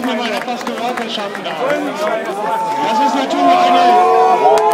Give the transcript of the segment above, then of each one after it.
mir mal etwas Geräusch verschaffen darf. Das ist natürlich eine...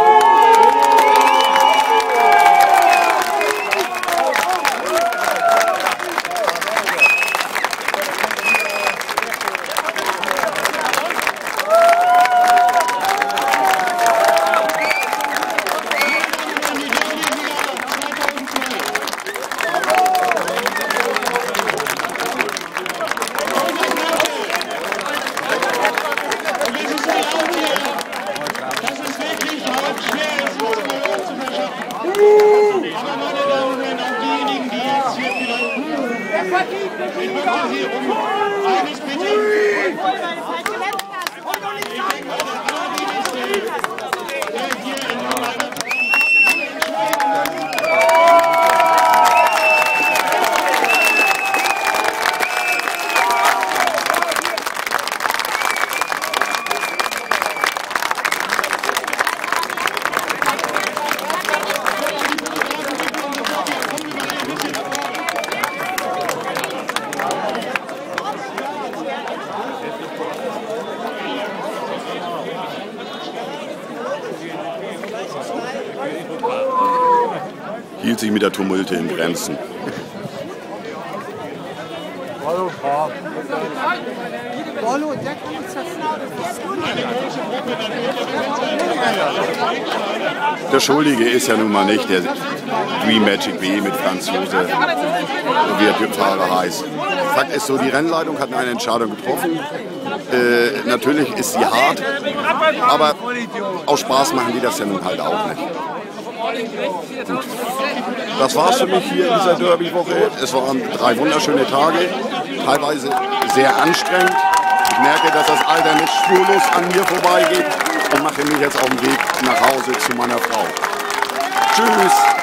Hielt sich mit der Tumulte in Grenzen. Der Schuldige ist ja nun mal nicht der Dream Magic B mit Franz Josef, wie der Fahrer heißt. Fakt ist so, die Rennleitung hat eine Entscheidung getroffen. Natürlich ist sie hart, aber aus Spaß machen die das ja nun halt auch nicht. Gut. Das war's für mich hier in dieser Derby-Woche. Es waren 3 wunderschöne Tage, teilweise sehr anstrengend. Ich merke, dass das Alter nicht spurlos an mir vorbeigeht und mache mich jetzt auf den Weg nach Hause zu meiner Frau. Tschüss!